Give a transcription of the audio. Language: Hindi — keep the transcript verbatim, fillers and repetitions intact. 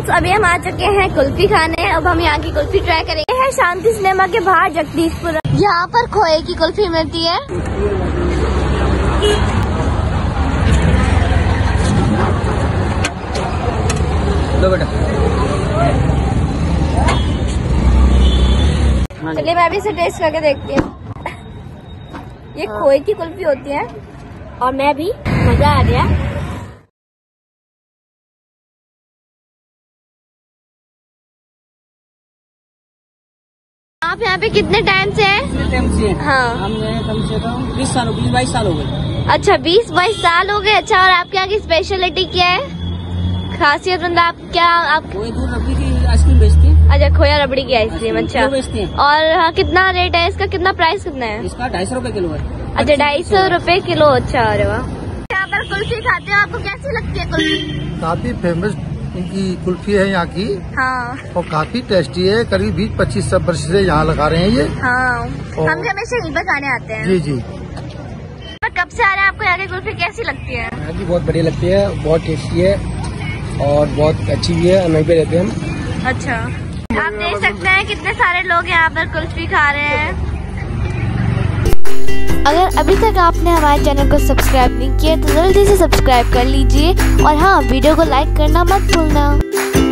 फ्रेंड्स, अभी हम आ चुके हैं कुल्फी खाने। अब हम यहाँ की कुल्फी ट्राई करेंगे। है शांति सिनेमा के बाहर जगदीशपुर। यहाँ पर खोए की कुल्फी मिलती है। लो बेटा। चलिए मैं अभी इसे टेस्ट करके देखती हूँ। ये खोए की कुल्फी होती है और मैं भी मजा आ गया। आप यहाँ पे कितने टाइम से हैं? टाइम से हाँ, हम कम से कम बीस साल बीस बाईस साल हो गए। अच्छा बीस बाईस साल हो गए। अच्छा, और आपके यहाँ की स्पेशलिटी क्या है, खासियत? मतलब आप क्या आप कोई दूर रबड़ी की आइसक्रीम बेचते हैं। अच्छा, खोया रबड़ी की आइसक्रीम। अच्छा, बेचते हैं। और हाँ, कितना रेट है इसका? कितना प्राइस कितना है इसका? ढाई सौ रूपए किलो है। अच्छा, ढाई सौ रूपए किलो। अच्छा, अरे वाह। यहाँ पर कुल्फी खाते हो, आपको कैसी लगती है कुल्फी? काफी फेमस इनकी कुल्फी है यहाँ की। हाँ और काफी टेस्टी है। करीब बीस पच्चीस सब वर्ष से यहाँ लगा रहे हैं ये। हाँ, और- हम भी हमेशा यहीं पर खाने आते हैं। जी जी। कब से आ रहे हैं? आपको यहाँ की कुल्फी कैसी लगती है? हाँ जी, बहुत बढ़िया लगती है, बहुत टेस्टी है और बहुत अच्छी भी है। वहीं पे रहते हैं हम। अच्छा, आप देख सकते हैं कितने सारे लोग यहाँ पर कुल्फी खा रहे हैं। अगर अभी तक आपने हमारे चैनल को सब्सक्राइब नहीं किया तो जल्दी से सब्सक्राइब कर लीजिए और हाँ, वीडियो को लाइक करना मत भूलना।